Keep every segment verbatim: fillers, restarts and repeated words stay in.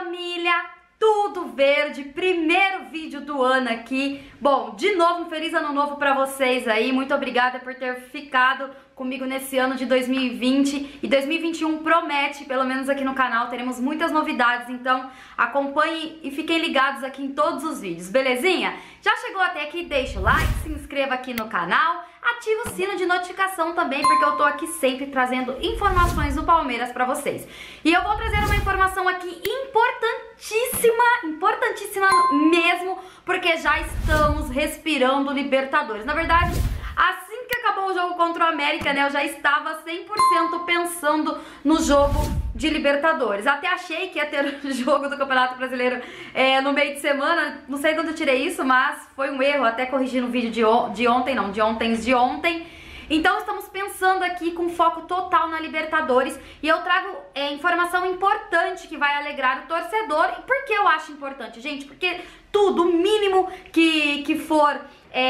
família! Tudo verde, primeiro vídeo do ano aqui. Bom, de novo, um feliz ano novo pra vocês aí. Muito obrigada por ter ficado comigo nesse ano de dois mil e vinte. E dois mil e vinte e um promete, pelo menos aqui no canal, teremos muitas novidades. Então acompanhem e fiquem ligados aqui em todos os vídeos, belezinha? Já chegou até aqui? Deixa o like, se inscreva aqui no canal. Ativa o sino de notificação também, porque eu tô aqui sempre trazendo informações do Palmeiras pra vocês. E eu vou trazer uma informação aqui importantíssima, importantíssima mesmo, porque já estamos respirando Libertadores. Na verdade, assim que acabou o jogo contra o América, né, eu já estava cem por cento pensando no jogo de Libertadores. Até achei que ia ter o jogo do Campeonato Brasileiro é, no meio de semana, não sei de onde eu tirei isso, mas foi um erro, até corrigi no vídeo de, on de ontem, não, de ontem de ontem. Então estamos pensando aqui com foco total na Libertadores e eu trago é, informação importante que vai alegrar o torcedor. E por que eu acho importante, gente? Porque tudo, o mínimo que, que for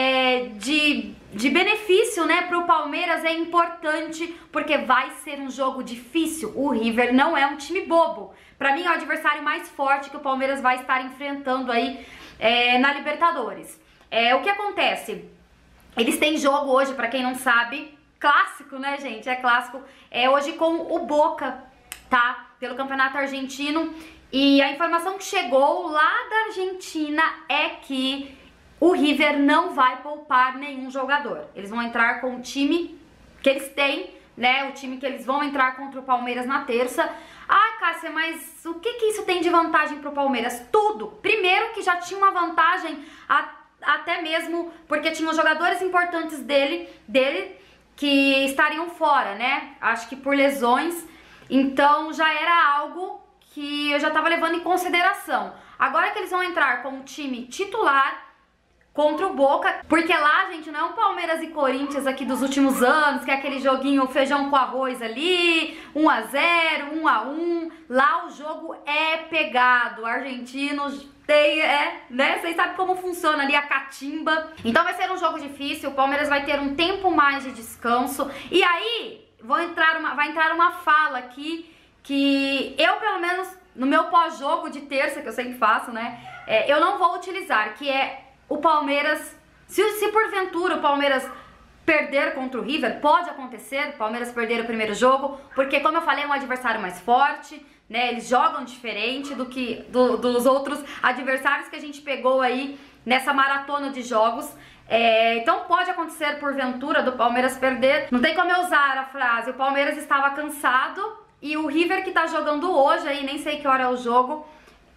é, de, de benefício, né, para o Palmeiras é importante, porque vai ser um jogo difícil. O River não é um time bobo. Para mim é o adversário mais forte que o Palmeiras vai estar enfrentando aí é, na Libertadores. É, o que acontece? Eles têm jogo hoje, pra quem não sabe, clássico, né, gente? É clássico. É hoje com o Boca, tá? Pelo Campeonato Argentino. E a informação que chegou lá da Argentina é que o River não vai poupar nenhum jogador. Eles vão entrar com o time que eles têm, né? O time que eles vão entrar contra o Palmeiras na terça. Ah, Cássia, mas o que que isso tem de vantagem pro Palmeiras? Tudo. Primeiro que já tinha uma vantagem a até mesmo porque tinham jogadores importantes dele, dele que estariam fora, né? Acho que por lesões. Então já era algo que eu já estava levando em consideração. Agora que eles vão entrar com o time titular contra o Boca, porque lá, gente, não é um Palmeiras e Corinthians aqui dos últimos anos, que é aquele joguinho feijão com arroz ali, um a zero, um a um. Lá o jogo é pegado. Argentinos tem, é, né? Vocês sabem como funciona ali a catimba. Então vai ser um jogo difícil, o Palmeiras vai ter um tempo mais de descanso. E aí, vou entrar uma, vai entrar uma fala aqui que eu, pelo menos, no meu pós-jogo de terça, que eu sempre faço, né? É, eu não vou utilizar, que é o Palmeiras, se, se porventura o Palmeiras perder contra o River, pode acontecer, o Palmeiras perder o primeiro jogo, porque como eu falei, é um adversário mais forte, né, eles jogam diferente do que do, dos outros adversários que a gente pegou aí nessa maratona de jogos. É, então pode acontecer porventura do Palmeiras perder. Não tem como eu usar a frase, o Palmeiras estava cansado e o River que tá jogando hoje aí, nem sei que hora é o jogo,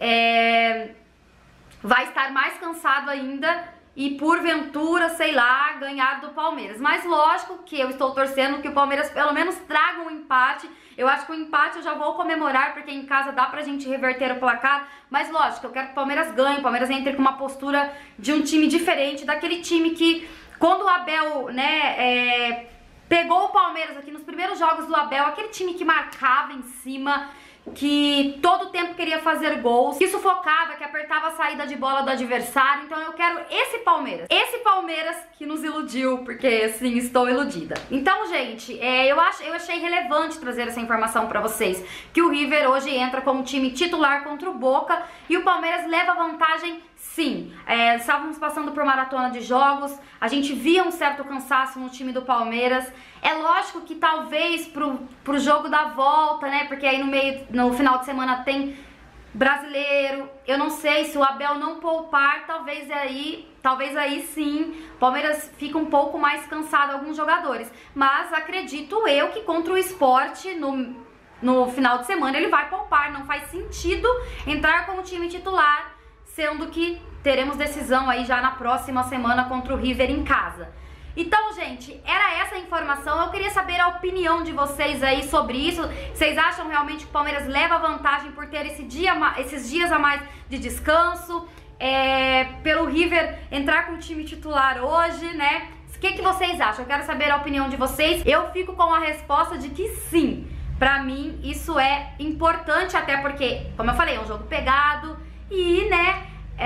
é... vai estar mais cansado ainda e porventura, sei lá, ganhar do Palmeiras. Mas lógico que eu estou torcendo que o Palmeiras pelo menos traga um empate. Eu acho que o empate eu já vou comemorar, porque em casa dá pra gente reverter o placar. Mas lógico, eu quero que o Palmeiras ganhe, o Palmeiras entre com uma postura de um time diferente, daquele time que quando o Abel, né, é, pegou o Palmeiras aqui nos primeiros jogos do Abel, aquele time que marcava em cima, que todo o tempo queria fazer gols, que sufocava, que apertava a saída de bola do adversário. Então eu quero esse Palmeiras, esse Palmeiras que nos iludiu, porque sim, estou iludida. Então, gente, é, eu, ach, eu achei relevante trazer essa informação pra vocês, que o River hoje entra com o time titular contra o Boca e o Palmeiras leva vantagem. Sim, é, estávamos passando por maratona de jogos, a gente via um certo cansaço no time do Palmeiras. É lógico que talvez pro, pro jogo da volta, né, porque aí no meio, no final de semana tem brasileiro, eu não sei se o Abel não poupar, talvez aí, talvez aí sim, o Palmeiras fica um pouco mais cansado, alguns jogadores. Mas acredito eu que contra o Sport, no, no final de semana, ele vai poupar, não faz sentido entrar com o time titular, sendo que teremos decisão aí já na próxima semana contra o River em casa. Então, gente, era essa a informação. Eu queria saber a opinião de vocês aí sobre isso. Vocês acham realmente que o Palmeiras leva vantagem por ter esse dia, esses dias a mais de descanso? É, pelo River entrar com o time titular hoje, né? O que, que vocês acham? Eu quero saber a opinião de vocês. Eu fico com a resposta de que sim. Pra mim, isso é importante, até porque, como eu falei, é um jogo pegado e, né,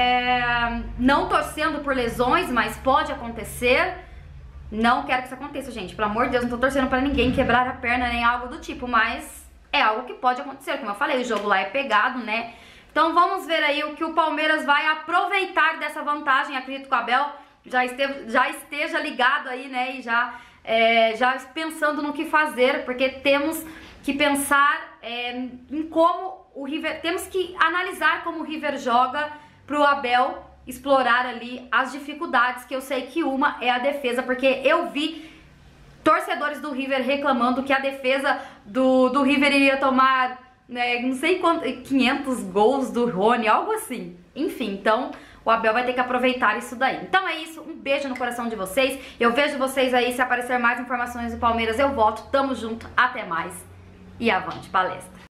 é, não torcendo por lesões, mas pode acontecer. Não quero que isso aconteça, gente. Pelo amor de Deus, não tô torcendo pra ninguém quebrar a perna nem algo do tipo, mas é algo que pode acontecer. Como eu falei, o jogo lá é pegado, né? Então vamos ver aí o que o Palmeiras vai aproveitar dessa vantagem. Acredito que o Abel já, esteve, já esteja ligado aí, né, e já, é, já pensando no que fazer, porque temos que pensar é, em como o River, temos que analisar como o River joga para o Abel explorar ali as dificuldades, que eu sei que uma é a defesa, porque eu vi torcedores do River reclamando que a defesa do, do River iria tomar, né, não sei quanto, quinhentos gols do Rony, algo assim. Enfim, então o Abel vai ter que aproveitar isso daí. Então é isso, um beijo no coração de vocês. Eu vejo vocês aí, se aparecer mais informações do Palmeiras eu volto. Tamo junto, até mais e avante palestra.